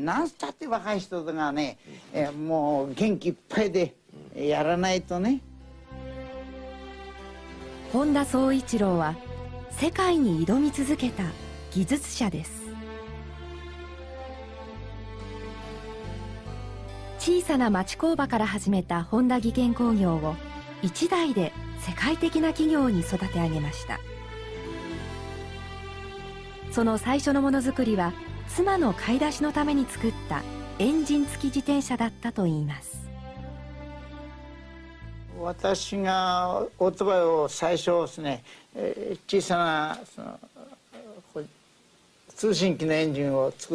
何つったって若い人がね、もう元気いっぱいでやらないとね。 本田宗一郎は世界に挑み続けた技術者です。小さな町工場から始めた本田技研工業を一代で世界的な企業に育て上げました。その最初のものづくりは妻の買い出しのために作ったエンジン付き自転車だったといいます。 私がオートバイを最初ですね、小さな通信機のエンジンを作って、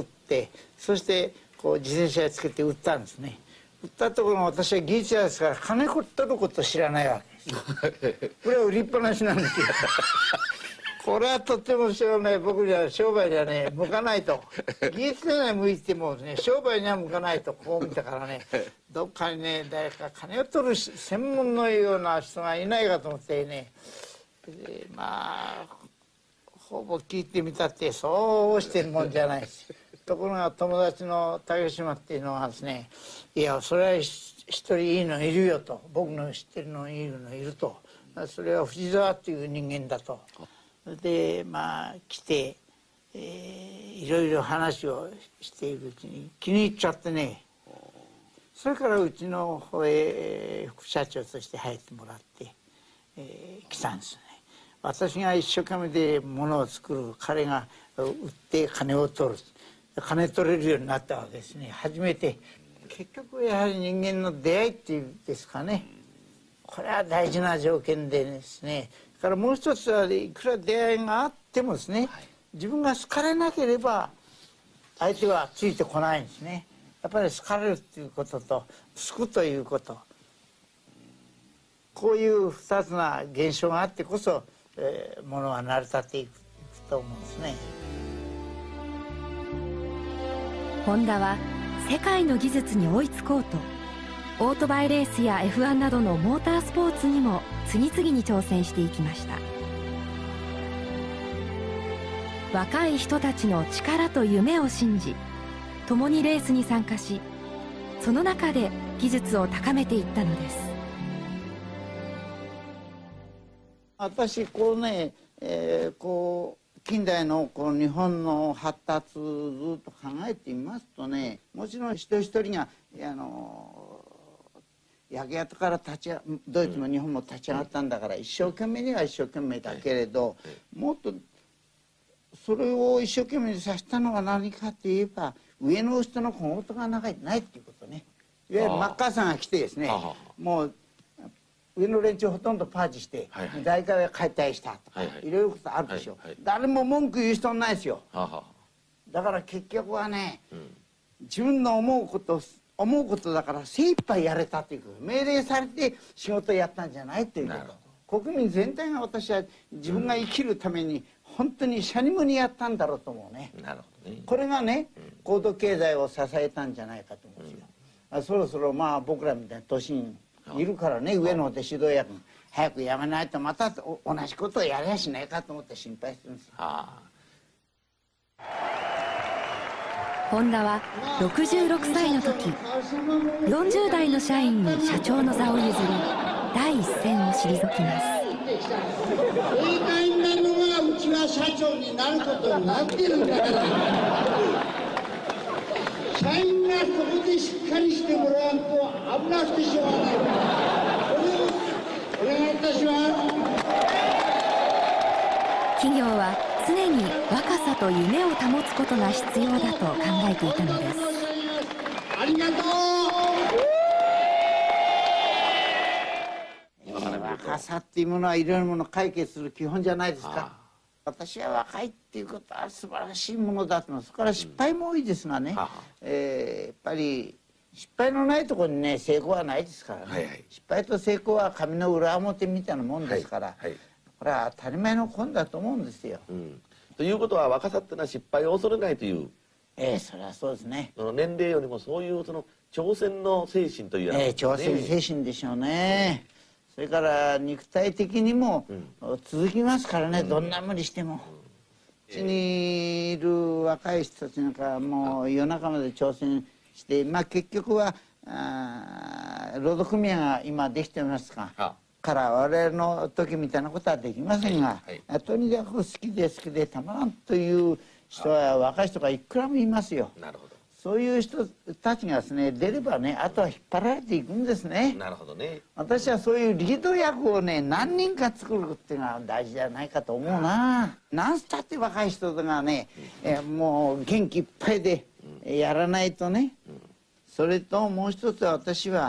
そして自転車につけて売ったんですね。売ったところが私は技術者ですから金取ることを知らないわけです。これは売りっぱなしなんですよ。これはとっても僕じゃ商売じゃね向かないと。技術には向いてもね、商売には向かないとこう見たからね、どっかにね誰か金を取る専門のような人がいないかと思ってね、まあほぼ聞いてみたってそうしてるもんじゃないです。ところが友達の竹島っていうのはですね、いやそれは一人いいのいるよと、僕の知ってるのいると、それは藤沢っていう人間だと。でまあ来て、いろいろ話をしているうちに気に入っちゃってね、それからうちの方へ副社長として入ってもらって、来たんですね。私が一生懸命で物を作る、彼が売って金を取る、金取れるようになったわけですね。初めて。結局やはり人間の出会いっていうんですかね、これは大事な条件でですね。からもう一つはいくら出会いがあってもですね、自分が好かれなければ相手はついてこないんですね。やっぱり好かれるっていうことと好くということ、こういう2つな現象があってこそ、ものは成り立っていくと思うんですね。 ホンダは世界の技術に追いつこうと、オートバイレースや F1 などのモータースポーツにも次々に挑戦していきました。若い人たちの力と夢を信じ、共にレースに参加し、その中で技術を高めていったのです。 私近代の日本の発達ずっと考えてみますとね、もちろん一人一人が焼け跡からドイツも日本も立ち上がったんだから、一生懸命には一生懸命だけれど、もっとそれを一生懸命にさせたのは何かといえば、上の人の小言がないっていうことね。いわゆるマッカーサーが来てですね、もう上の連中ほとんどパーチして、大会は解体したとか、いろいろことあるでしょ。誰も文句言う人ないですよ。だから結局はね、自分の思うことだから精一杯やれたということ、命令されて仕事をやったんじゃないということ、国民全体が私は自分が生きるために本当にしゃにむにやったんだろうと思うね。これがね、高度経済を支えたんじゃないかと思うんですよ。そろそろ僕らみたいな年にいるからね、上の方で指導役早くやめないとまた同じことをやりゃしないかと思って心配してるんですよ。 ホンダは66歳の時、40代の社員に社長の座を譲り、第一線を退きます。 正解になるのがうちが社長になることになってるんだから、社員がそこでしっかりしてもらわんと危なくてしょうがない。これが私は。 企業は常に若さと夢を保つことが必要だと考えていたのです。 ありがとう。若さっていうものはいろいろなものを解決する基本じゃないですか。私は若いっていうことは素晴らしいものだと思います。それから失敗も多いですがね、やっぱり失敗のないところにね成功はないですからね。失敗と成功は紙の裏表みたいなもんですから、これは当たり前のことだと思うんですよ。 ということは若さっていうのは失敗を恐れないという。 それはそうですね。 年齢よりもそういう挑戦の精神というやつ、 挑戦精神でしょうね。それから肉体的にも続きますからね、どんな無理しても。 うちにいる若い人たちなんかもう夜中まで挑戦して、まあ結局は労働組合が今できてますから我々の時みたいなことはできませんが、とにかく好きで好きでたまらんという人は若い人がいくらもいますよ。 なるほど。 そういう人たちがですね出ればね、あとは引っ張られていくんですね。 なるほどね。 私はそういうリード役をね何人か作るっていうのは大事じゃないかと思うな。なんしたって若い人がね、もう元気いっぱいでやらないとね。それともう一つは私は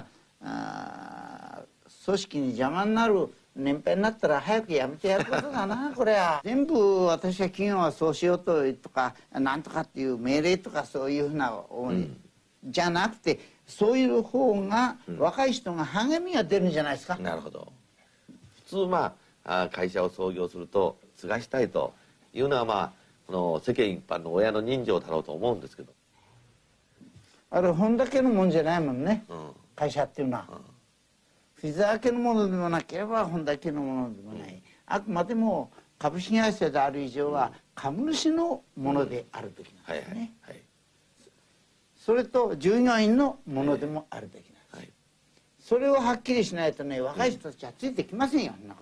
組織に邪魔になる年配になったら早くやめてやることだなこれは。全部私は企業はそうしようとかなんとかっていう命令とかそういうふうな、じゃなくてそういう方が若い人が励みが出るんじゃないですか。 なるほど。普通会社を創業すると継がしたいというのはこの世間一般の親の人情だろうと思うんですけど、 あれ本だけのもんじゃないもんね、会社っていうのは。フィザー系のものでもなければ本田系のものでもない、あくまでも株式会社である以上は株主のものであるべきなんですね。それと従業員のものでもあるべきなんです。それをはっきりしないとね若い人たちはついてきませんよ、そんなこと。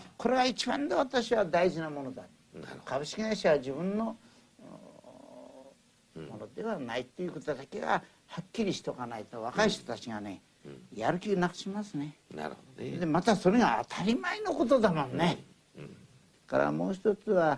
これが一番で私は大事なものだ。株式会社は自分のものではないということだけははっきりしとかないと若い人たちがねやる気なくしますね。 なるほどね。 でまたそれが当たり前のことだもんね。からもう一つは、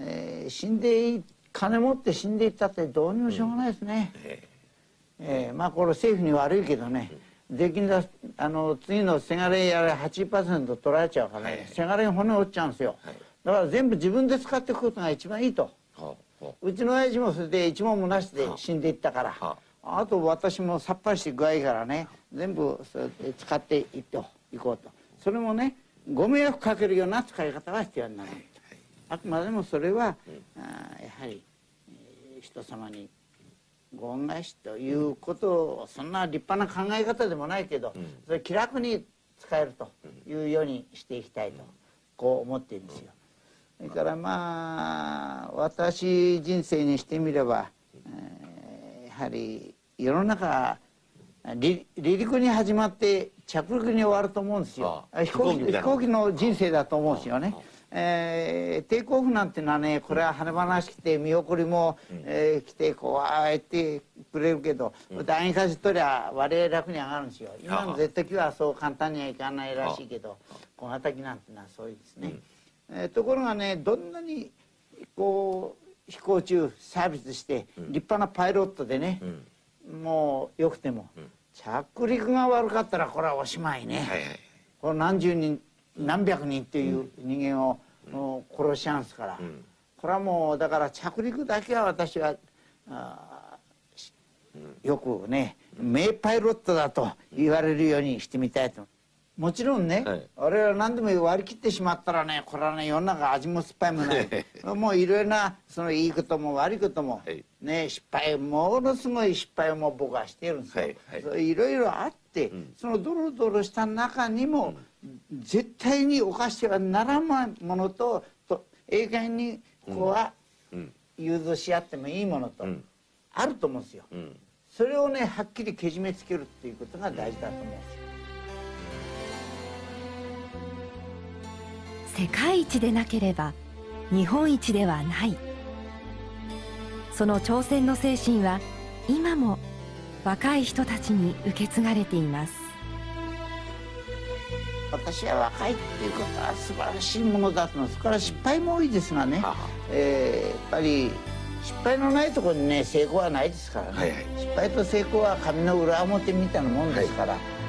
金持って死んでいったってどうにもしょうがないですね。まあこれ政府に悪いけどね、税金だ次のせがれやら 8% 取られちゃうからね、せがれに骨折っちゃうんですよ。だから全部自分で使っていくことが一番いいと。うちの親父もそれで一問もなしで死んでいったから、あと私もさっぱりして具合いいからね全部それで使っていこうと。それもねご迷惑かけるような使い方は必要になる。あくまでもそれはやはり人様にご恩返しということをそんな立派な考え方でもないけど、それ気楽に使えるというようにしていきたいとこう思っているんですよ。それから私人生にしてみればやはり世の中離陸に始まって着陸に終わると思うんですよ。飛行機の人生だと思うんですよね。テイクオフなんてのはねこれは華々しくて見送りも来てこうああやってくれるけど、第二舵取りゃ我々楽に上がるんですよ。今のジェット機はそう簡単にはいかないらしいけど小型機なんてのはそうですね。ところがねどんなにこう飛行中サービスして立派なパイロットでね、もうよくても着陸が悪かったらこれはおしまいね。この何十人何百人っていう人間を殺しちゃうんですから、これはもうだから着陸だけは私はよくね名パイロットだと言われるようにしてみたいと。もちろんね、我々何でも割り切ってしまったらねこれはね世の中味も酸っぱいもないもういろいろなそのいいことも悪いこともね失敗ものすごい失敗も僕はしているんですよ。いろいろあって、そのドロドロした中にも絶対に犯してはならないものと永遠にここは融通し合ってもいいものとあると思うんですよ。それをねはっきりけじめつけるっていうことが大事だと思うんですよ。 世界一でなければ日本一ではない。その挑戦の精神は今も若い人たちに受け継がれています。 私は若いっていうことは素晴らしいものだと思います。それから失敗も多いですがね、やっぱり失敗のないところにね成功はないですからね、失敗と成功は紙の裏表みたいなもんですから、